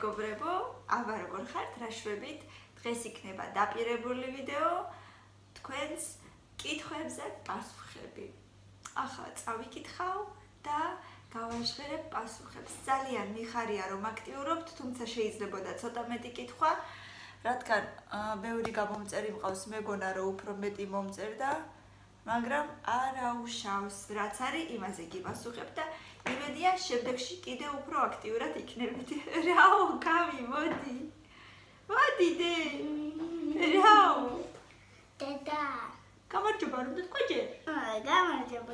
მეგობრებო, აბა როგორ ხართ, რა შვებით? დღეს იქნება დაპირებული ვიდეო თქვენს კითხვებზე პასუხები. ახლა წავიკითხავ და გავაჟღერებ პასუხებს. ძალიან მიხარია რომ აქტიურობთ, თუმცა შეიძლებოდა ცოტა მეტი კითხვა, რადგან ბევრი გამომწერი მყავს, მეგონა რომ უფრო მეტი მომწერდა, მაგრამ არაუშავს, რაც არის იმაზე გიპასუხებ და იმედია შემდეგში კიდევ უფრო აქტიურად იქნებით. რაო, გამი, მოდი. მოდი დე. რაო. დედა. გამარჯობა, რომ თქვენჯერ? გამარჯობა.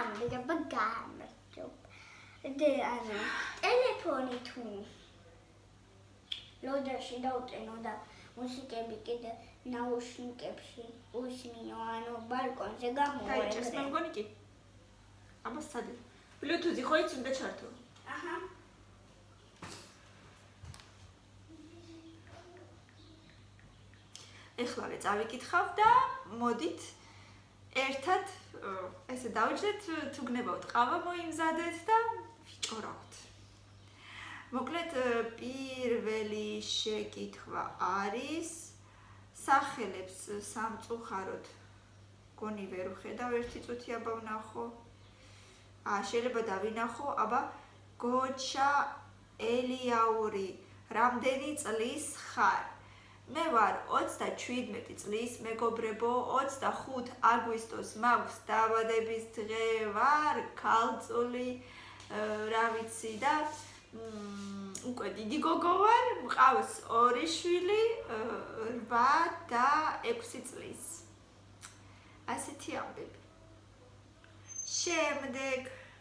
დე, ანუ, ტელეფონი თუ ლოდაში დავტენო და მუსიკები კიდე ნაუშნიკებში უსმინო, ანუ ბალკონზე გამოვეღრე. დაიჭერს მე მგონი კი. აბა სად? Bluetooth-ი ხო იცი უნდა ჩართო? აჰა. ეხლა წავიკითხავ და მოდით ერთად ესე დავიჯდეთ, თუ გნებავთ ყავა მოიმზადეთ და ვიჭორავთ. მოკლედ პირველი შეკითხვა არის სახელებს სამწუხაროდ გონი ვერ ვხედავ, ერთი წუთი აბა ვნახო. შეიძლება დავინახო, აბა გოჩა ელიაური, რამდენი წლის ხარ? მე ვარ 37 წლის, მეგობრებო, 25 აგვისტოს მაქვს დაბადების დღე, ვარ ქალწული, რა ვიცი და უკვე დიდი გოგო ვარ, მყავს 2 შვილი, 8 და 6 წლის. ასეთი ამბები. შემდეგ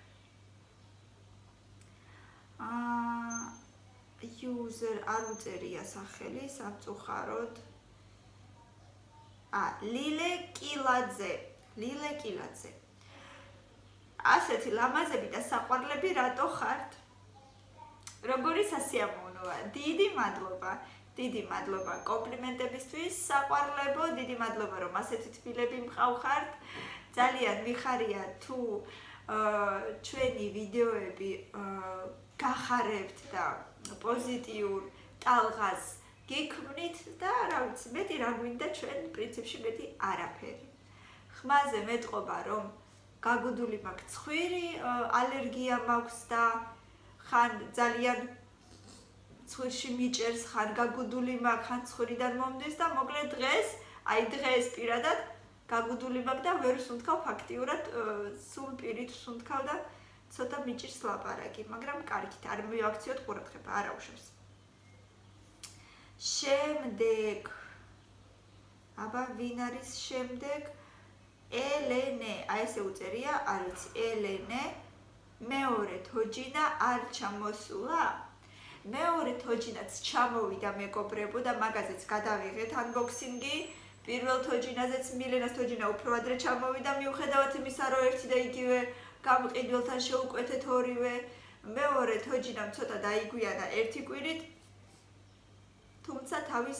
user არ უწერია სახელი სამწუხაროდ. ლილე კილაძე. ასეთი ლამაზები და საყვარლები რატო ხართ? როგორი სასიამოვნოა. დიდი მადლობა კომპლიმენტებისთვის, საყვარლებო, დიდი მადლობა რომ ასეთი თბილები მყავხართ. ძალიან მიხარია თუ ჩვენი ვიდეოები გახარებთ და პოზიტიურ ტალღას გიქმნით და რა ვიცი, მეტი რა გვინდა ჩვენ პრინციპში მეტი არაფერი. ხმაზე მეტყობა რომ გაგუდული მაქვს ცხვირი, ალერგია მაქვს და ხან ძალიან ცხვირში მიჭერს, ხან გაგუდული მაქვს, ხან ცხვირიდან მომდის და მოკლედ დღეს პირადად გაგუდული მაქვს და ვერ ვსუნთქავ ფაქტიურად, სულ პირით ვსუნთქავ და ცოტა მიჭირს ლაპარაკი, მაგრამ კარგით, არ მივაქციოთ ყურადღება, არ აუშავს. შემდეგ აბა ვინ არის შემდეგ? ელენე, აი ესე უწერია, არ ვიცი, ელენე. მეორე თოჯინა არ ჩამოსულა? მეორე თოჯინაც ჩამოვიდა მეგობრებო და მაგაზეც გადავიღეთ unboxing-ი. პირველ თოჯინაზეც მილენას თოჯინა უფრო ადრე ჩამოვიდა, მიუხედავად იმისა, რომ ერთი და იგივე გამყიდველთან შეუკვეთეთ ორივე. მეორე თოჯინამ ცოტა დაიგვიანა ერთი კვირით, თუმცა თავის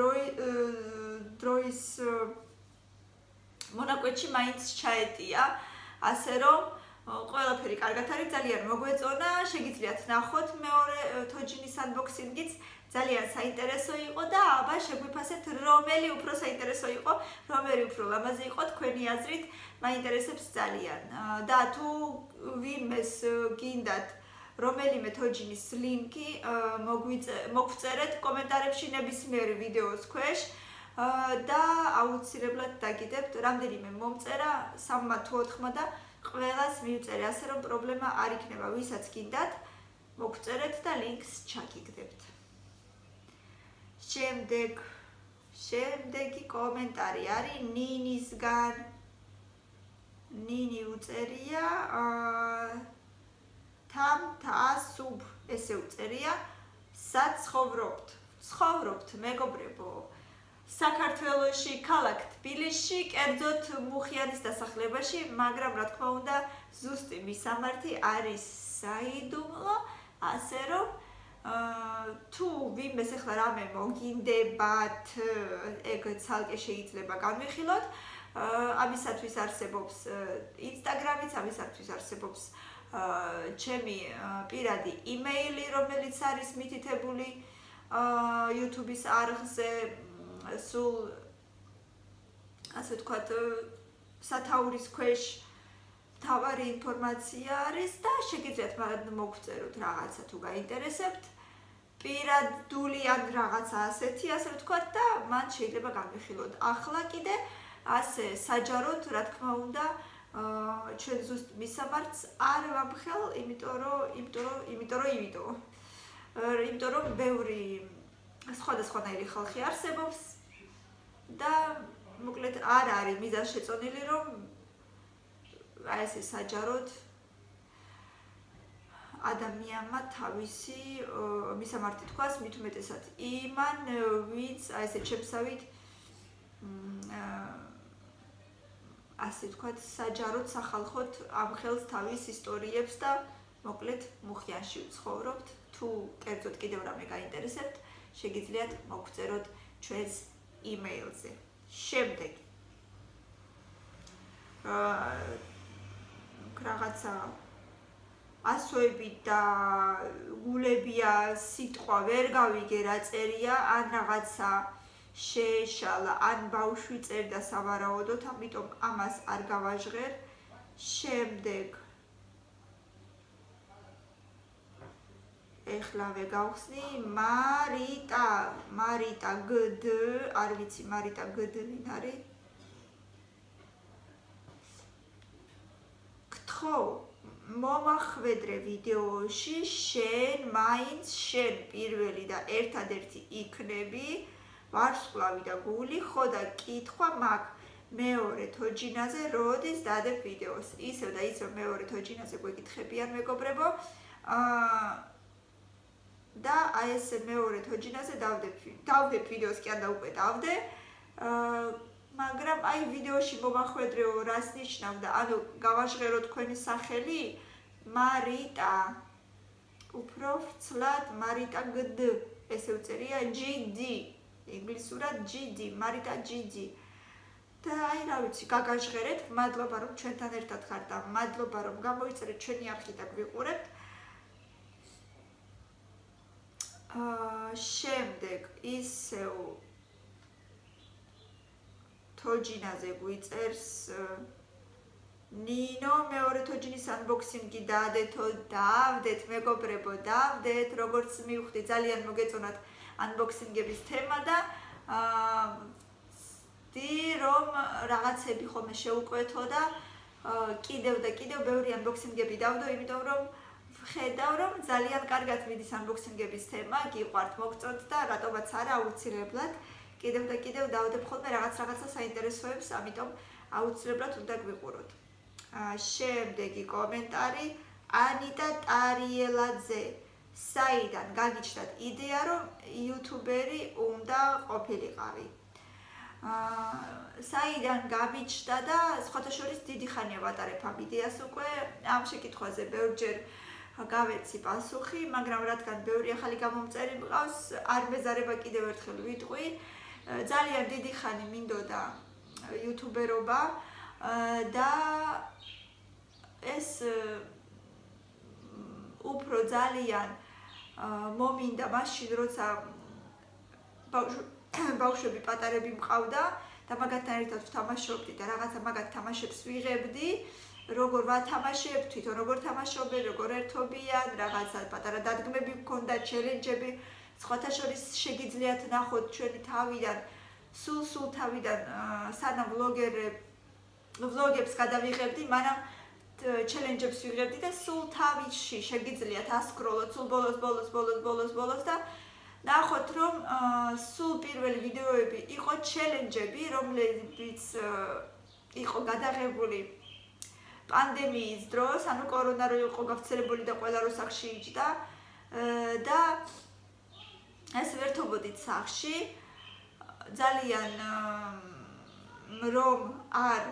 დროის მონაკვეთში მაინც ჩაეტია, ასე რომ ყველაფერი კარგად არის, ძალიან მოგვეწონა, შეგიძლიათ ნახოთ მეორე თოჯინის unboxing-იც, ძალიან საინტერესო იყო და აბა შეგვიფასეთ რომელი უფრო საინტერესო იყო, რომელი უფრო ლამაზი იყო თქვენი აზრით, მაინტერესებს ძალიან. და თუ ვინმეს გინდათ რომელიმე თოჯინის ლინკი, მოგწერეთ კომენტარებში ნებისმიერი ვიდეოს ქვეშ და აუცილებლად დაგიდებთ რამდენიმე მომწერა, 3 თუ 4 და ყველას მივწერე, ასე რომ პრობლემა არ იქნება, ვისაც გინდათ, მოგწერეთ და ლინკს ჩაგიგდებთ. შემდეგი კომენტარი არის ნინისგან. ნინი უწერია თამთასუბ, ესე უწერია, საცხოვრობთ. ცხოვრობთ, მეგობრებო. საქართველოში, ქალაქ თბილისში, კერძოდ მუხიანის დასახლებაში, მაგრამ რა თქმა უნდა, ზუსტი მისამართი არის საიდუმლო, ასე რომ თუ ვინმეს ახლა რამე მოგინდებათ, ეგ ცალკე შეიძლება განვიხილოთ. ამისათვის არსებობს Instagram-იც, ამისათვის არსებობს ჩემი პირადი იმეილი, რომელიც არის მითითებული YouTube-ის არხზე სულ ასე ვთქვათ სათაურის ქვეშ თავარი ინფორმაცია არის და შეგიძლიათ მოგწეროთ რაღაცა თუ გაინტერესებთ პირადული ან რაღაცა ასეთი ასე ვთქვათ და მან შეიძლება გამიხილოთ ახლა კიდე ასე საჯაროდ რა თქმა უნდა ჩვენ ზუსტ მისამართს არ ვამხელ იმიტომ რომ ბევრი სხვადასხვანაირი ხალხი არსებობს და მოკლედ არ არის მიზანშეწონილი რომ აი ესე საჯაროდ ადამიანმა თავისი მისამართი თქვას მით უმეტესად იმან ვინც აი ესე ჩემსავით ასე ვთქვათ საჯაროდ სახალხოდ ამხელს თავის ისტორიებს და მოკლედ მუხიანში ვცხოვრობთ თუ კერძოდ კიდევ რამე გაინტერესებთ შეგიძლიათ მოგწეროთ ჩვენს email-ზე შემდეგ რაღაცა ასოები და გულებია სიტყვა ვერ გავიგე რა წერია ან რაღაცა შეეშალა ან ბავშვი წერდა სავარაუდოდ ამიტომ ამას არ გავაჟღერ შემდეგ ეხლავე გავხსნი მარიტა გდ არ ვიცი მარიტა გდ ვინ არის გთხოვ მომახვედრე ვიდეოში შენ მაინც შენ პირველი და ერთადერთი იქნები ვარსკვლავი და გული ხო და კითხვა მაქვს მეორე თოჯინაზე როდის დადებ ვიდეოს ისევ და ისევ მეორე თოჯინაზე გვეკითხებიან მეგობრებო და აი ესე მეორე თოჯინაზე დავდებ ვიდეოს კი არა უკვე დავდე მაგრამ აი ვიდეოში მომახვედრეო რას ნიშნავდა ანუ გავაჟღერო თქვენი სახელი მარიტა უფრო ვრცლად მარიტა გდ ესე უწერია GD ინგლისურად GD მარიტა GD და აი რა ვიცი გაგაჟღერეთ მადლობა რომ ჩვენთან ერთად ხართ და მადლობა რომ გამოიწერეთ ჩვენი არხი და გვიყურებთ შემდეგ ისევ თოჯინაზე გვიწერს ნინო მეორე თოჯინის unboxing-ი დაადეთო დავდეთ მეგობრებო დავდეთ როგორც მივხვდი ძალიან მოგეწონათ unboxing-ების თემა და რომ რაღაცები ხომე შეუკვეთო და კიდევ და კიდევ ბევრი unboxing-ები დავდო იმიტომ რომ ხედავ რომ ძალიან კარგად მიდის unboxing-ების თემა გიყვართ მოგწონთ და რატომაც არა აუცილებლად კიდევ და კიდევ დავდებ ხოლმე რაღაცა საინტერესოებს ამიტომ აუცილებლად უნდა გვიყუროთ შემდეგი კომენტარი ანიტა ტარიელაძე საიდან გაგიჩნდათ იდეა რომ იუთუბერი უნდა ყოფილიყავი საიდან გამიჩნდა და სხვათა შორის დიდი ხანია ვატარებ ამ იდეას უკვე ამ შეკითხვაზე ბევრჯერ გავეცი პასუხი მაგრამ რადგან ბევრი ახალი გამომწერი მყავს არ მეზარება კიდევ ერთხელ ვიტყვი ძალიან დიდი ხანი მინდოდა იუთუბერობა და ეს უფრო ძალიან მომინდა მაშინ როცა ბავშვები პატარები მყავდა და მაგათთან ერთად ვთამაშობდი და რაღაცა მაგათ თამაშებს ვიღებდი როგორ ვათამაშებ თვითონ როგორ თამაშობენ როგორ ერთობიან რაღაცა პატარა დადგმები მქონდა ჩელენჯები სხვათა შორის შეგიძლიათ ნახოთ ჩვენი თავიდან სულ თავიდან სანამ ვლოგებს გადავიღებდი მანამ ჩელენჯებს ვიღებდი და სულ თავში შეგიძლიათ ასკროლოთ სულ ბოლოს და ნახოთ რომ სულ პირველი ვიდეოები იყო ჩელენჯები რომლებიც იყო გადაღებული პანდემიის დროს ანუ კორონა რო იყო გავრცელებული და ყველა რო სახში იჯდა და ეს ვერთობოდით სახში ძალიან რომ არ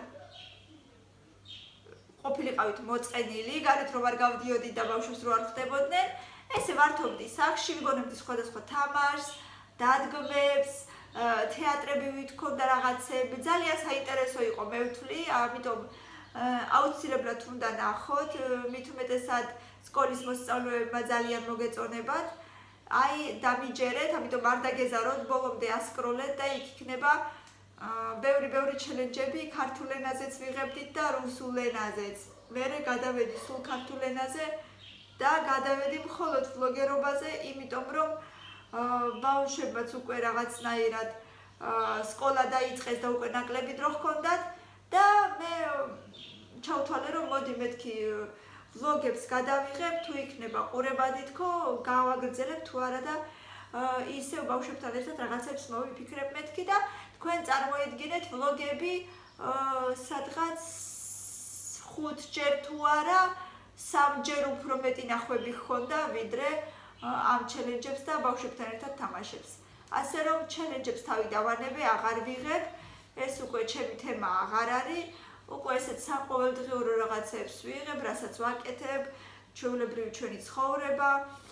ყოფილიყავით მოწყენილი გარეთ რომ არ გავდიოდით და ბავშვებს რო არ ხვდებოდნენ ესე ვართობდი სახში ვიგონებდი სხვადასხვა თამაშს დადგმებს თეატრები ვითქონდა რაღაცები ძალიან საინტერესო იყო მე ვთვლი ამიტომ აუცილებლად უნდა ნახოთ მით უმეტესად სკოლის მოსწავლეებმა ძალიან მოგეწონებათ აი დამიჯერეთ, ამიტომ არ დაგეზაროთ, ბოლომდე ასკროლეთ და იქ იქნება ბევრი ჩელენჯები ქართულ ენაზეც ვიღებდით და რუსულ ენაზეც. მერე გადავედი სულ ქართულ ენაზე და გადავედი მხოლოდ ვლოგერობაზე, იმიტომ რომ ბავშვებმაც უკვე რაღაცნაირად სკოლა დაიწყეს და უკვე ნაკლები დრო ჰქონდათ და მე ჩავთვალე რომ მოდი მეთქი ვლოგებს გადავიღებ, თუ იქნება ყურებადი თქო, გავაგრძელებ თუ არა და ისევ ბავშვებთან ერთად რაღაცებს მოვიფიქრებ მეთქი და თქვენ წარმოედგინეთ ვლოგები სადღაც 5ჯერ თუ არა 3ჯერ უფრო მეტი ნახვები ჰქონდა ვიდრე ამ ჩელენჯებს და ბავშვებთან ერთად თამაშებს. ასე რომ ჩელენჯებს თავი დავანებე, აღარ ვიღებ, ეს უკვე ჩემი თემა აღარ არის. უკვე ესეთ საყოველთაღიურო რაღაცებს ვიღებ, რასაც ვაკეთებ, ჩვეულებრივი ჩვენი ცხოვრება,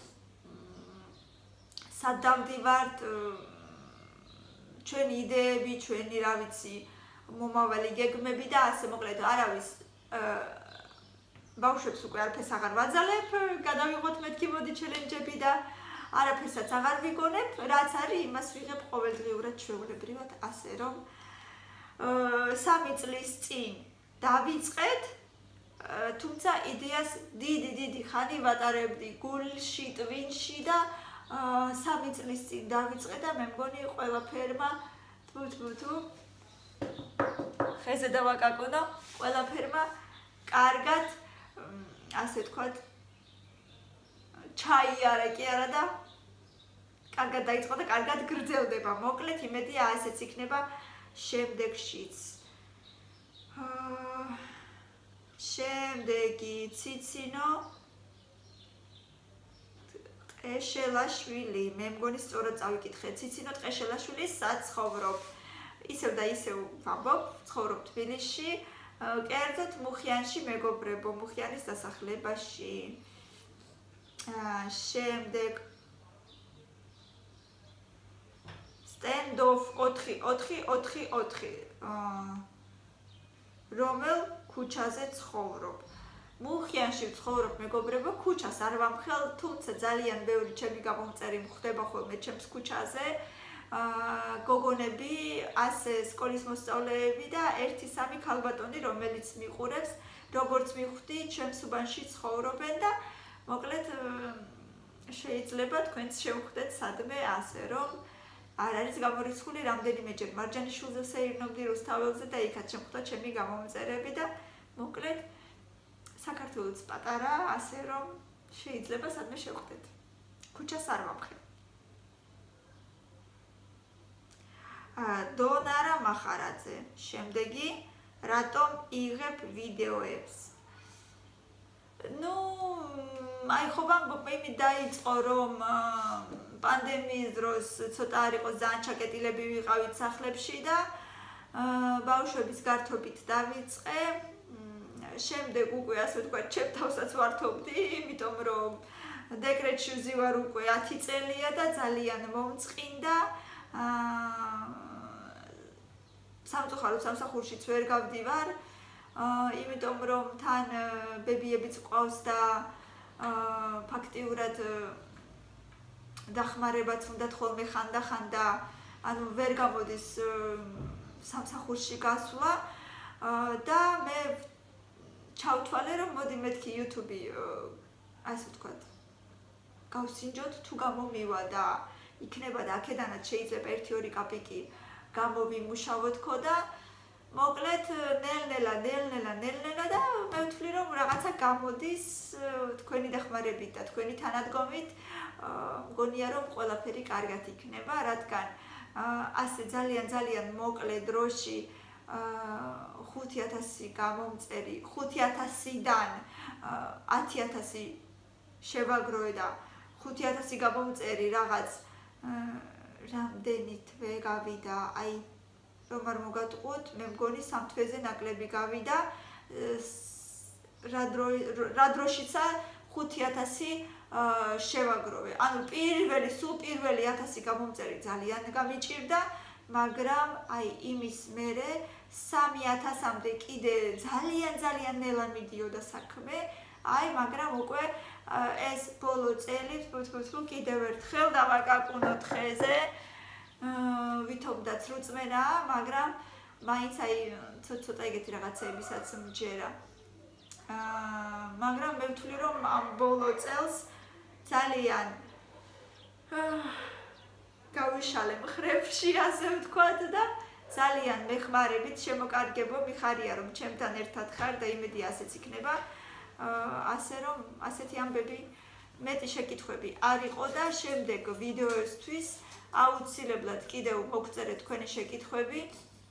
სად დავდივართ, ჩვენი იდეები, ჩვენი რა ვიცი, მომავალი გეგმები და ასე მოკლედ არავის ბავშვებს უკვე არაფერს აღარ ვაძალებ, გადავიღოთ მეთქი მოდი ჩელენჯები და არაფერსაც აღარ ვიგონებ, რაც არის იმას ვიღებ ყოველდღიურად ჩვეულებრივად, ასე რომ 3 წლის წინ დავიწყეთ, თუმცა იდეას დიდი ხანი ვატარებდი გულში, ტვინში და 3 წლის წინ დავიწყე და მე მგონი ყველაფერმა თუ ხეზე დავაკაკუნო, ყველაფერმა კარგად, ასე თქვათ, ჩაიარა კი არა და კარგად დაიწყო და კარგად გრძელდება. მოკლედ იმედია ასეც იქნება შემდეგშიც. შემდეგი ციცინო ტყეშელაშვილი, მე მგონი სწორად წავიკითხე. ციცინო ტყეშელაშვილი სად ცხოვრობ? ისევ და ისევ ვამბობ, ცხოვრობ თბილისში, კერძოდ მუხიანში მეგობრებო, მუხიანის დასახლებაში. შემდეგ სტენდოფ 444 რომელ ქუჩაზე ცხოვრობ? მუხიანში ვცხოვრობ მეგობრებო, ქუჩას არ ვამხელ, თუმცა ძალიან ბევრი ჩემი გამომწერი მხდება ხოლმე ჩემს ქუჩაზე. გოგონები, ასე სკოლის მოსწავლეები და 1-3 ქალბატონი, რომელიც მიყურებს, როგორც მივხვდი, ჩემს უბანში ცხოვრობენ და მოკლედ შეიძლება თქვენც შევხვდეთ სადმე, ასე რომ არ არის გამორიცხული რამდენიმეჯერ მარჯანიშვილზე ვსეირნობდი რუსთაველზე და იქაც შემხვდა ჩემი გამომწერები და მოკლედ საქართველოც პატარა, ასე რომ შეიძლება სადმე შევხვდეთ. ქუჩას არ ვამხელ. დონარა მახარაძე. შემდეგი, რატომ იღებ ვიდეოებს? აი ხო იმით დაიწყო რომ პანდემიის დროს ცოტა არ იყო ძალიან ჩაკეტილები ვიყავით სახლებში და ბავშვების გართობით დავიწყე. შემდეგ უკვე ასე ვთქვათ, ჩემ თავსაც ვართობდი, იმიტომ რომ დეკრეტში ვზივარ უკვე 10 წელია და ძალიან მომწყინდა. სამწუხაროდ სამსახურშიც ვერ გავდივარ, იმიტომ რომ თან ბებიებიც ყავს და ფაქტიურად დახმარებაც უნდათ ხოლმე ხანდახან და ანუ ვერ გამოდის სამსახურში გასვლა და მე ჩავთვალე რომ მოდი მეთქი YouTube-ი ასე ვთქვათ გავსინჯოთ თუ გამომივა და იქნება და აქედანაც შეიძლება 1-2 კაპიკი გამოვიმუშავოთ ხო და მოკლედ ნელ-ნელა და მე ვთვლი რომ რაღაცა გამოდის თქვენი დახმარებით და თქვენი თანადგომით მგონია რომ ყველაფერი კარგად იქნება, რადგან ასე ძალიან მოკლე დროში 5000 გამომწერი 5000-დან 10000 შევაგროვე და 5000 გამომწერი რაღაც რამდენი თვე გავიდა, აი რომ არ მოგატყუოთ, მე მგონი 3 თვეზე ნაკლები გავიდა, რა დროშიცა 5000 შევაგროვე. ანუ სულ პირველი 1000 გამომწერი ძალიან გამიჭირდა, მაგრამ აი იმის მერე 3000-მდე კიდე ძალიან ნელა მიდიოდა საქმე. აი, მაგრამ უკვე ეს ბოლო წელი ვთქვით, კიდევ ერთხელ დავაკაკუნოთ ხეზე. ვითომდაც რუწმენაა, მაგრამ მაინც აი ცოტა ეგეთი რაღაცეებისაც მჯერა. მაგრამ მე ვთვლი, რომ ამ ბოლო წელს ძალიან გავიშალე მხრებში, ასე ვთქვათ და ძალიან მეხმარებით შემოკარგებო მიხარია, რომ ჩემთან ერთად ხარ და იმედი ასეც იქნება. ასე რომ ასეთი ამბები მეტი შეკითხვები არ იყო და შემდეგ ვიდეოებისთვის აუცილებლად კიდევ მოგწერეთ თქვენი შეკითხვები.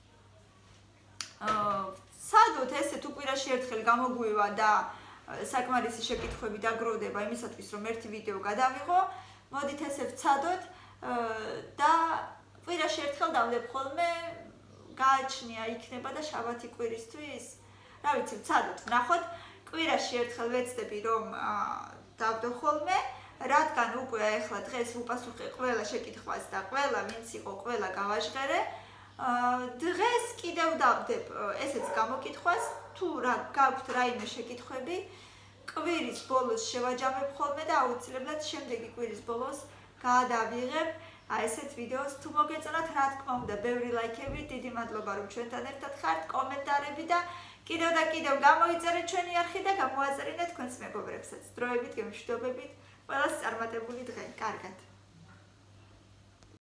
სადოთ ესეთ უკვირაში ერთხელ გამოგვივა და საკმარისი შეკითხვები დაგროვდება იმისათვის რომ ერთი ვიდეო გადავიღო, მოდით ესე ვცადოთ და კვირაში ერთხელ დავდებ ხოლმე, გააჩნია იქნება და შაბათი კვირისთვის. რა ვიცი, ვცადოთ, ვნახოთ. კვირაში ერთხელ ვეცდები რომ დავდო ხოლმე, რადგან უკვე ახლა დღეს ვუპასუხე ყველა შეკითხვას და ყველა ვინც იყო, ყველა გავაჟღერე. დღეს კიდევ დავდებ ესეც გამოკითხვას, თუ რა გაქვთ რაიმე შეკითხვები, კვირის ბოლოს შევაჯამებ ხოლმე და აუცილებლად შემდეგი კვირის ბოლოს გადავიღებ ესეთ ვიდეოს. თუ მოგეწონათ, რა თქმა უნდა, ბევრი ლაიქები, დიდი მადლობა რომ ჩვენთან ერთად ხართ, კომენტარები და კიდევ და კიდევ გამოიწერეთ ჩვენი არხი და გამოაწერინეთ თქვენს მეგობრებსაც. დროებით, გემშვიდობებით, ყველას წარმატებული დღე. კარგად.